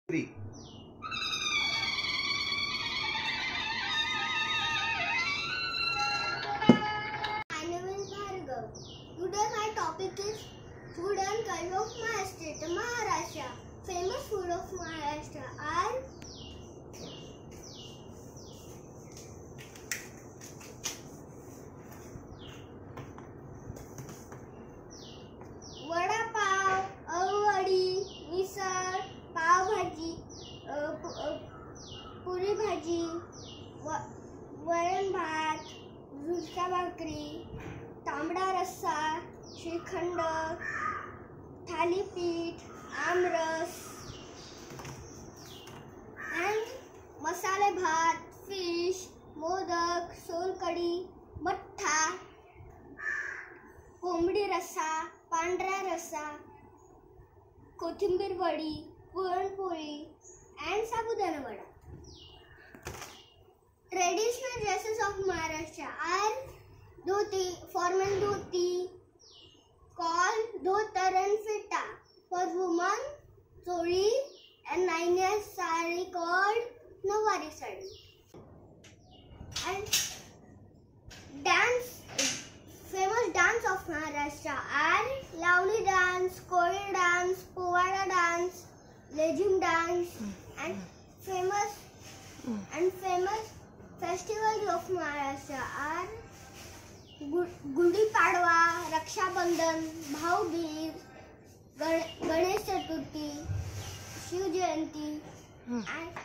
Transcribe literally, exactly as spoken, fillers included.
Three. My name is Bhargav. Today my topic is food and culture of my state, Maharashtra. Famous food of Maharashtra are vada pav, alu vadi, misal, pav bhaji, Puri भाजी, वरण भात, झुणका भाकरी, तांबडा रस्सा, श्रीखंड, थालीपीठ, आमरस and मसाले भात, fish, modak, solkadhi, मठ्ठा, कोंबडी रस्सा, पांढरा रस्सा, कोथिंबीर वडी, puran poli and sabudana vada. Traditional dresses of Maharashtra are dhoti, formal dhoti called dhotar and feta. For women, choli and naina sari called nawari sari. And dance, famous dance of Maharashtra are Lavani dance, Koli dance, Povada dance, Legend dance, and famous and famous festivals of Maharashtra are Gudi Padwa, Raksha Bandhan, Bhaubij, Ganesh Chaturthi, Shiv Jayanti, and